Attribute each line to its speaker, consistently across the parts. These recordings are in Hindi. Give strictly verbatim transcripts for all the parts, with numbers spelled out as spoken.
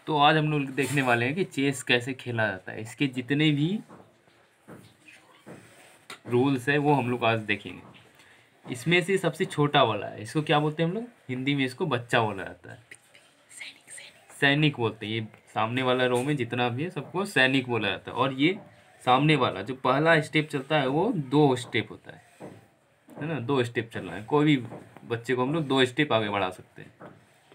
Speaker 1: तो आज हम लोग देखने वाले हैं कि चेस कैसे खेला जाता है। इसके जितने भी रूल्स है वो हम लोग आज देखेंगे। इसमें से सबसे छोटा वाला है, इसको क्या बोलते हैं हम लोग हिंदी में? इसको बच्चा बोला जाता है, सैनिक बोलते हैं। ये सामने वाला रो में जितना भी है सबको सैनिक बोला जाता है। और ये सामने वाला जो पहला स्टेप चलता है वो दो स्टेप होता है है ना। दो स्टेप चलना है, कोई भी बच्चे को हम लोग दो स्टेप आगे बढ़ा सकते हैं।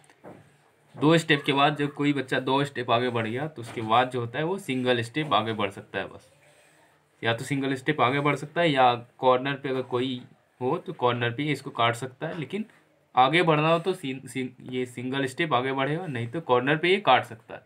Speaker 1: दो स्टेप के बाद जब कोई बच्चा दो स्टेप आगे बढ़ गया तो उसके बाद जो होता है वो सिंगल स्टेप आगे बढ़ सकता है। बस या तो सिंगल स्टेप आगे बढ़ सकता है या कॉर्नर पे अगर कोई हो तो कॉर्नर पे इसको काट सकता है। लेकिन आगे बढ़ना हो तो सिं, सिं, ये सिंगल स्टेप आगे बढ़ेगा, नहीं तो कॉर्नर पे ये काट सकता है।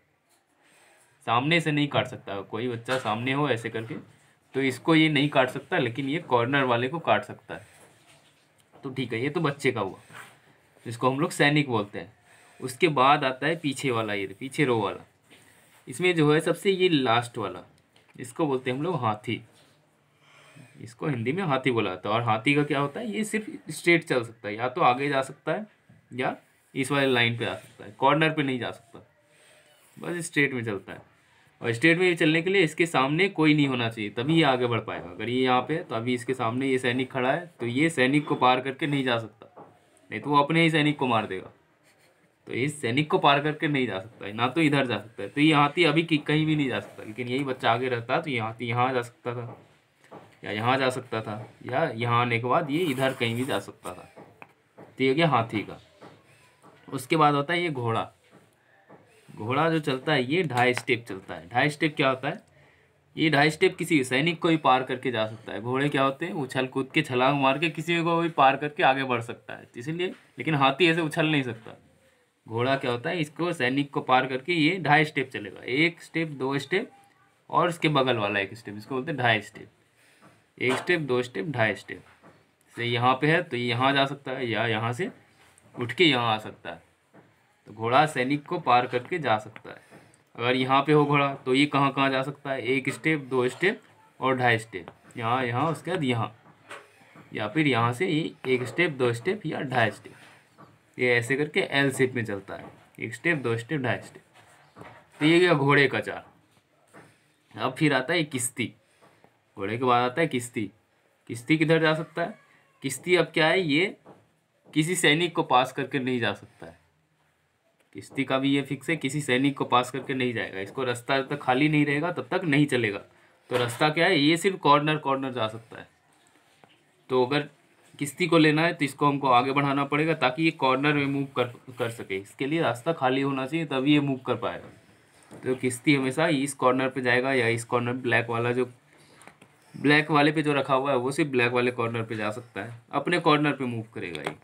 Speaker 1: सामने से नहीं काट सकता। कोई बच्चा सामने हो ऐसे करके तो इसको ये नहीं काट सकता, लेकिन ये कॉर्नर वाले को काट सकता है। तो ठीक है, ये तो बच्चे का हुआ, जिसको हम लोग सैनिक बोलते हैं। उसके बाद आता है पीछे वाला, ये पीछे रो वाला। इसमें जो है सबसे ये लास्ट वाला, इसको बोलते हैं हम लोग हाथी। इसको हिंदी में हाथी बोला जाता है। और हाथी का क्या होता है, ये सिर्फ स्ट्रेट चल सकता है, या तो आगे जा सकता है या इस वाले लाइन पे आ सकता है, कॉर्नर पे नहीं जा सकता, बस स्ट्रेट में चलता है। और स्ट्रेट में चलने के लिए इसके सामने कोई नहीं होना चाहिए, तभी ये आगे बढ़ पाएगा। अगर ये यहाँ पे है तो अभी इसके सामने ये सैनिक खड़ा है तो ये सैनिक को पार करके नहीं जा सकता, नहीं तो वो अपने ही सैनिक को मार देगा। तो इस सैनिक को पार करके नहीं जा सकता है, ना तो इधर जा सकता है। तो ये हाथी अभी कहीं भी नहीं जा सकता, लेकिन यही बच्चा आगे रहता तो ये हाथी यहाँ जा सकता था, या यहाँ जा सकता था, या यहाँ आने के बाद ये इधर कहीं भी जा सकता था। तो ये हो गया हाथी का। उसके बाद होता है ये घोड़ा। घोड़ा जो चलता है ये ढाई स्टेप चलता है। ढाई स्टेप क्या होता है, ये ढाई स्टेप किसी सैनिक को भी पार करके जा सकता है। घोड़े क्या होते हैं, उछल कूद के छलांग मार के किसी को भी पार करके आगे बढ़ सकता है, इसीलिए। लेकिन हाथी ऐसे उछल नहीं सकता। घोड़ा क्या होता है, इसको सैनिक को पार करके ये ढाई स्टेप चलेगा, एक स्टेप दो स्टेप और इसके बगल वाला एक स्टेप, इसको बोलते हैं ढाई स्टेप। एक स्टेप दो स्टेप ढाई स्टेप से यहाँ पे है तो ये यहाँ जा सकता है, या यहाँ से उठ के यहाँ आ सकता है। तो घोड़ा सैनिक को पार करके जा सकता है। अगर यहाँ पे हो घोड़ा तो ये कहाँ कहाँ जा सकता है, एक स्टेप दो स्टेप और ढाई स्टेप, यहाँ यहाँ उसके बाद यहाँ, या फिर यहाँ से ये एक स्टेप दो स्टेप या ढाई स्टेप। ये ऐसे करके एल शेप में चलता है, एक स्टेप दो स्टेप ढाई स्टेप। तो ये गया घोड़े का चाल। अब फिर आता है किश्ती। घोड़े के बाद आता है किश्ती। किश्ती किधर जा सकता है, किश्ती अब क्या है, ये किसी सैनिक को पास करके नहीं जा सकता है। किश्ती का भी ये फिक्स है, किसी सैनिक को पास करके नहीं जाएगा। इसको रास्ता जब तक खाली नहीं रहेगा तब तक नहीं चलेगा। तो रास्ता क्या है, ये सिर्फ कॉर्नर कॉर्नर जा सकता है। तो अगर किश्ती को लेना है तो इसको हमको आगे बढ़ाना पड़ेगा ताकि ये कॉर्नर में मूव कर कर सके। इसके लिए रास्ता खाली होना चाहिए, तभी ये मूव कर पाएगा। तो किश्ती हमेशा इस कॉर्नर पे जाएगा, या इस कॉर्नर ब्लैक वाला जो ब्लैक वाले पे जो रखा हुआ है वो सिर्फ ब्लैक वाले कॉर्नर पे जा सकता है, अपने कॉर्नर पे मूव करेगा ये।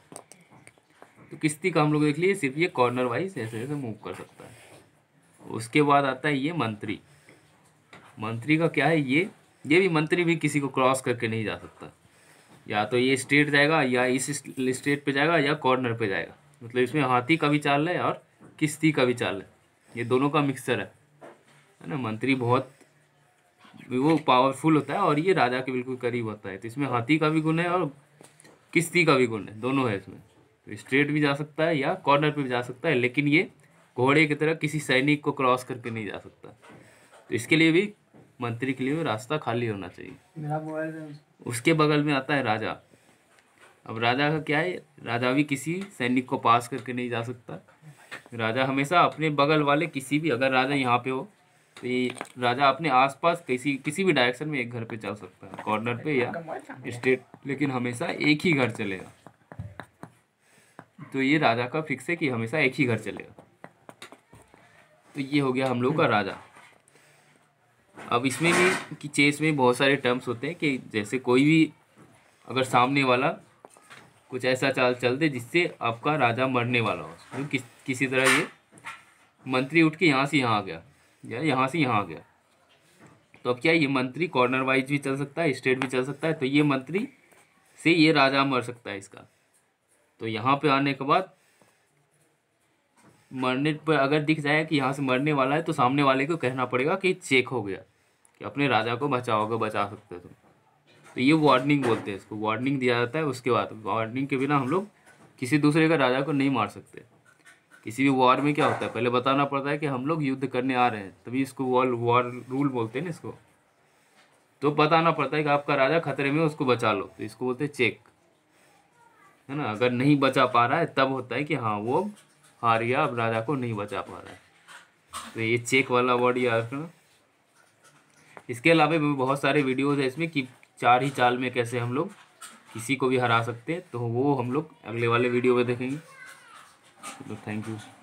Speaker 1: तो किश्ती का हम लोग देख लिए, सिर्फ ये कॉर्नर वाइज ऐसे ऐसे मूव कर सकता है। उसके बाद आता है ये मंत्री। मंत्री का क्या है, ये ये भी मंत्री भी किसी को क्रॉस करके नहीं जा सकता। या तो ये स्ट्रेट जाएगा, या इस स्ट्रेट पे जाएगा, या कॉर्नर पे जाएगा। मतलब इसमें हाथी का भी चाल है और किश्ती का भी चाल है, ये दोनों का मिक्सचर है है ना। मंत्री बहुत वो पावरफुल होता है और ये राजा के बिल्कुल करीब होता है। तो इसमें हाथी का भी गुण है और किश्ती का भी गुण है, दोनों है इसमें। तो स्ट्रेट भी जा सकता है या कॉर्नर पे भी जा सकता है, लेकिन ये घोड़े की तरह किसी सैनिक को क्रॉस करके नहीं जा सकता। तो इसके लिए भी मंत्री के लिए भी रास्ता खाली होना चाहिए। उसके बगल में आता है राजा। अब राजा का क्या है, राजा भी किसी सैनिक को पास करके नहीं जा सकता। राजा हमेशा अपने बगल वाले किसी भी, अगर राजा यहाँ पे हो तो ये राजा अपने आसपास किसी किसी भी डायरेक्शन में एक घर पे चल सकता है, कॉर्नर पे या स्ट्रेट, लेकिन हमेशा एक ही घर चलेगा। तो ये राजा का फिक्स है कि हमेशा एक ही घर चलेगा। तो ये हो गया हम लोग का राजा। अब इसमें भी कि चेस में बहुत सारे टर्म्स होते हैं कि जैसे कोई भी अगर सामने वाला कुछ ऐसा चाल चल दे जिससे आपका राजा मरने वाला हो, तो किस किसी तरह ये मंत्री उठ के यहाँ से यहाँ आ गया या यहाँ से यहाँ आ गया, तो अब क्या है, ये मंत्री कॉर्नर वाइज भी चल सकता है, स्ट्रेट भी चल सकता है। तो ये मंत्री से ये राजा मर सकता है इसका। तो यहाँ पे आने के बाद मरने पर अगर दिख जाए कि यहाँ से मरने वाला है तो सामने वाले को कहना पड़ेगा कि चेक हो गया, कि अपने राजा को बचाओगे, बचा सकते हो तुम। तो ये वार्निंग बोलते हैं इसको, वार्निंग दिया जाता है। उसके बाद वार्निंग के बिना हम लोग किसी दूसरे का राजा को नहीं मार सकते। किसी भी वॉर में क्या होता है, पहले बताना पड़ता है कि हम लोग युद्ध करने आ रहे हैं, तभी इसको वॉर वॉर रूल बोलते हैं ना इसको। तो बताना पड़ता है कि आपका राजा खतरे में, उसको बचा लो, तो इसको बोलते हैं चेक, है ना। अगर नहीं बचा पा रहा है तब होता है कि हाँ वो हार गया, अब राजा को नहीं बचा पा रहा है। तो ये चेक वाला वर्ड याद रखना। इसके अलावा भी बहुत सारे वीडियोज़ है इसमें कि चार ही चाल में कैसे हम लोग किसी को भी हरा सकते हैं, तो वो हम लोग अगले वाले वीडियो में देखेंगे। तो थैंक यू।